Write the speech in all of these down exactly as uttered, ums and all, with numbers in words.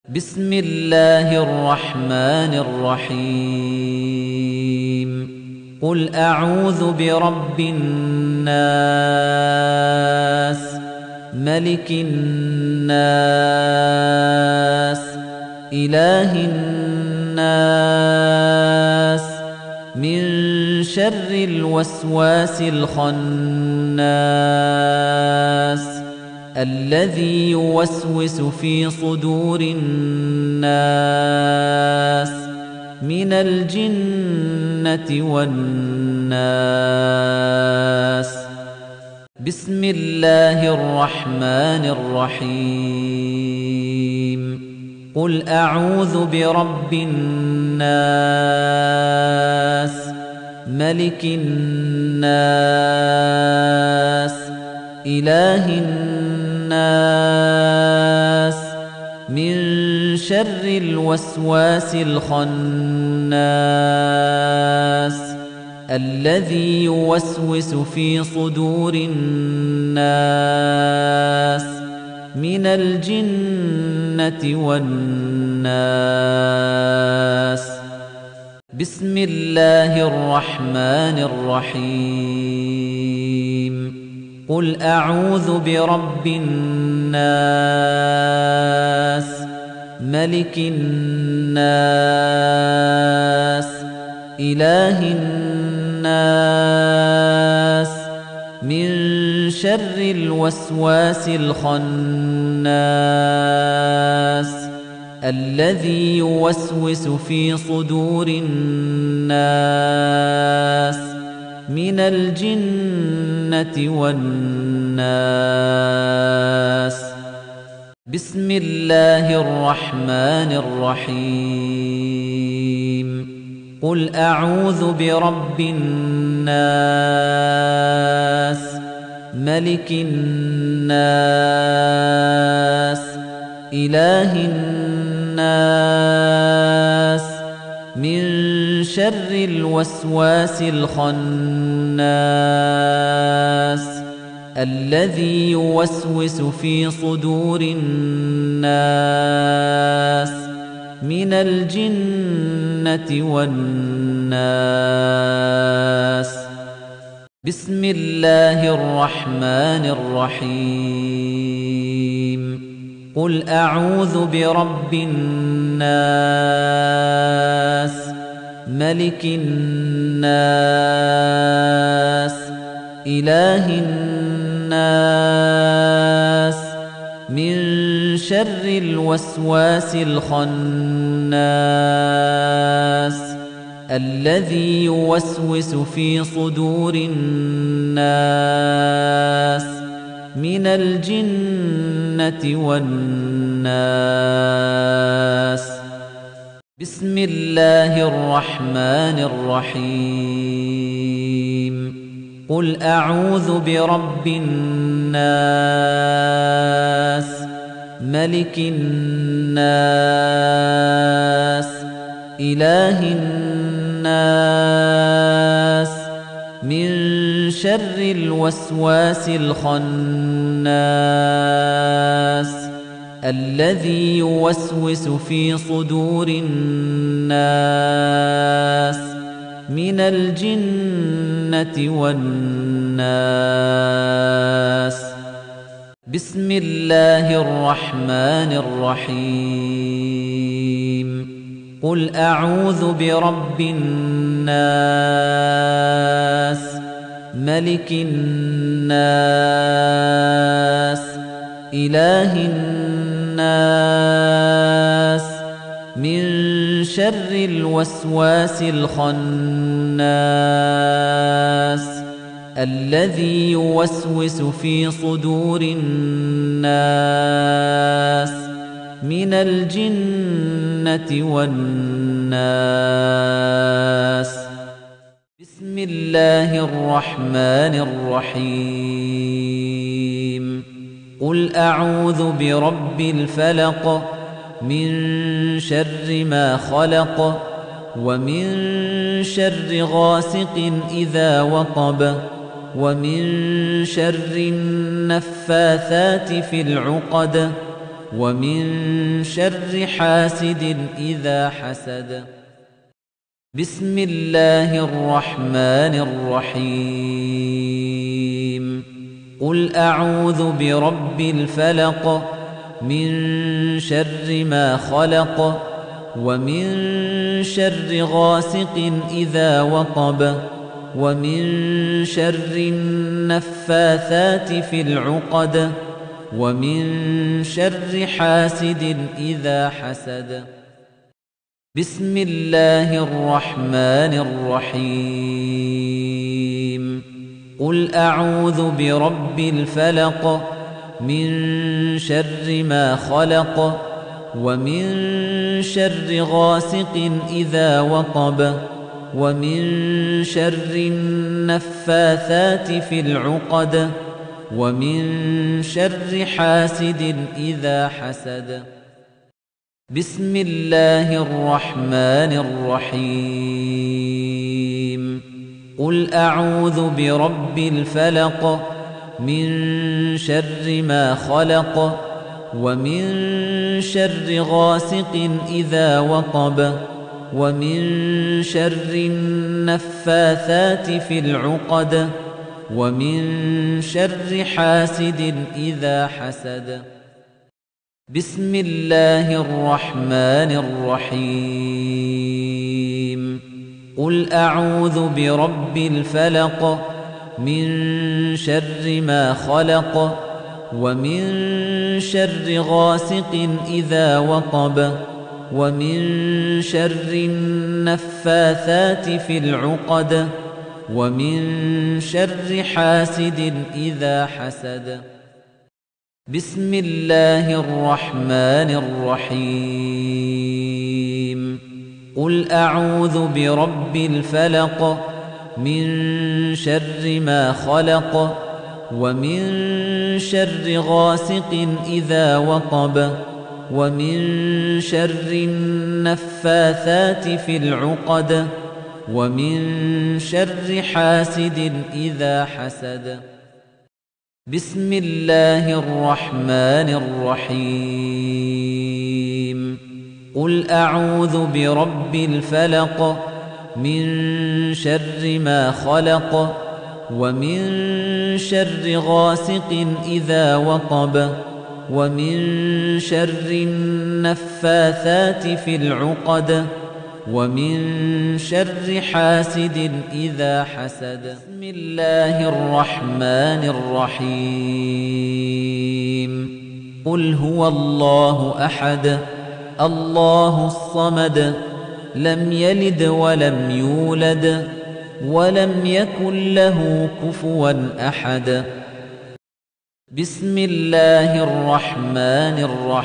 بسم الله الرحمن الرحيم قل أعوذ برب الناس ملك الناس إله الناس من شر الوسواس الخناس الذي يوسوس في صدور الناس من الجنة والناس بسم الله الرحمن الرحيم قل أعوذ برب الناس ملك الناس إله الناس من شر الوسواس الخناس الذي يوسوس في صدور الناس من الجنة والناس بسم الله الرحمن الرحيم قل أعوذ برب الناس ملك الناس إله الناس من شر الوسواس الخناس الذي يوسوس في صدور الناس من الجنة والناس بسم الله الرحمن الرحيم قل أعوذ برب الناس ملك الناس إله الناس من شر الوسواس الخناس الذي يوسوس في صدور الناس من الجنة والناس بسم الله الرحمن الرحيم قل أعوذ برب الناس ملك الناس إله الناس من شر الوسواس الخناس الذي يوسوس في صدور الناس من الجنة والناس بسم الله الرحمن الرحيم قل أعوذ برب الناس ملك الناس إله الناس من شر الوسواس الخناس الذي يوسوس في صدور الناس من الجنة والناس بسم الله الرحمن الرحيم قل أعوذ برب الناس ملك الناس إله الناس من شر الوسواس الخناس الذي يوسوس في صدور الناس من الجنة والناس بسم الله الرحمن الرحيم قل أعوذ برب الفلق من شر ما خلق ومن شر غاسق إذا وقب ومن شر النفاثات في العقد ومن شر حاسد إذا حسد. بسم الله الرحمن الرحيم. قل أعوذ برب الفلق من شر ما خلق ومن شر غاسق إذا وقب ومن شر النفاثات في العقد ومن شر حاسد إذا حسد. بسم الله الرحمن الرحيم. قل أعوذ برب الفلق من شر ما خلق ومن شر غاسق إذا وقب ومن شر النفاثات في العقد ومن شر حاسد إذا حسد. بسم الله الرحمن الرحيم. قل أعوذ برب الفلق من شر ما خلق ومن شر غاسق إذا وقب ومن شر النفاثات في العقد ومن شر حاسد إذا حسد. بسم الله الرحمن الرحيم. قل أعوذ برب الفلق من شر ما خلق ومن شر غاسق إذا وقب ومن شر النفاثات في العقد ومن شر حاسد إذا حسد. بسم الله الرحمن الرحيم. قل أعوذ برب الفلق من شر ما خلق ومن شر غاسق إذا وقب ومن شر النفاثات في العقد ومن شر حاسد إذا حسد. بسم الله الرحمن الرحيم. قل أعوذ برب الفلق من شر ما خلق ومن شر غاسق إذا وقب ومن شر النفاثات في العقد ومن شر حاسد إذا حسد. بسم الله الرحمن الرحيم. قل هو الله أحد الله الصمد لم يلد ولم يولد ولم يكن له كفوا أحد. بسم الله الرحمن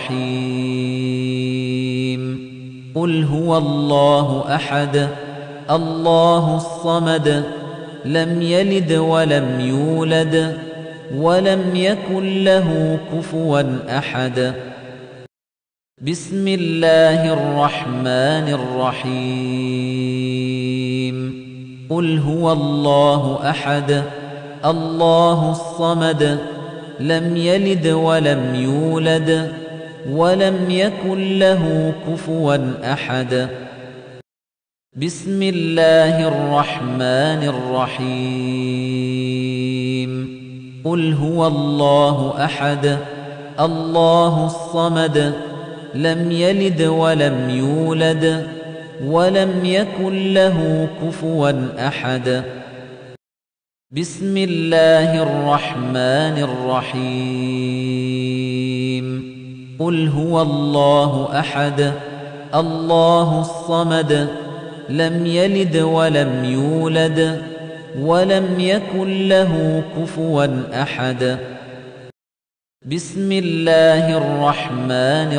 الرحيم. قل هو الله أحد الله الصمد لم يلد ولم يولد ولم يكن له كفوا أحد. بسم الله الرحمن الرحيم. قل هو الله أحد الله الصمد لم يلد ولم يولد ولم يكن له كفوا أحد. بسم الله الرحمن الرحيم. قل هو الله أحد الله الصمد لم يلد ولم يولد ولم يكن له كفوا أحد. بسم الله الرحمن الرحيم. قل هو الله أحد الله الصمد لم يلد ولم يولد ولم يكن له كفوا أحد. بسم الله الرحمن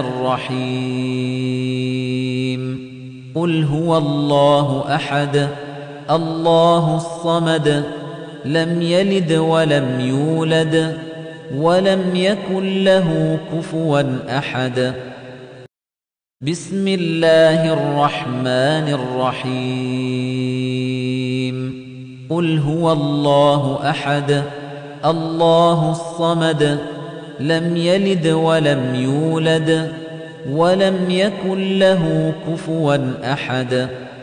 الرحيم. قل هو الله أحد الله الصمد لم يلد ولم يولد ولم يكن له كفوا أحد. بسم الله الرحمن الرحيم. قل هو الله أحد الله الصمد لم يلد ولم يولد ولم يكن له كفوا أحد